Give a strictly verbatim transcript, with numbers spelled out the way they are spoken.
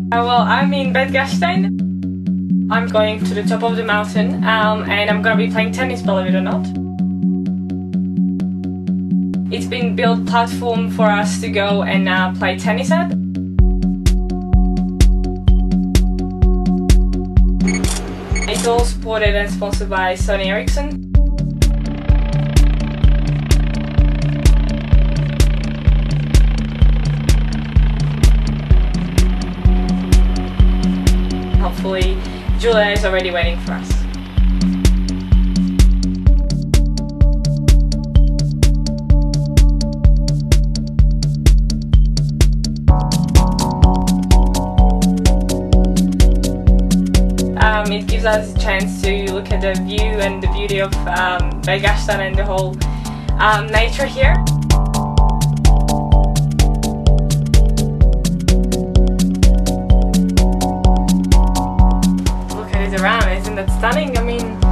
Uh, well, I'm in Bad Gastein. I'm going to the top of the mountain um, and I'm gonna be playing tennis, believe it or not. It's been built platform for us to go and uh, play tennis at. It's all supported and sponsored by Sony Ericsson. Hopefully, Julia is already waiting for us. Um, it gives us a chance to look at the view and the beauty of um, Bad Gastein and the whole um, nature here. Look at it around, isn't that stunning? I mean,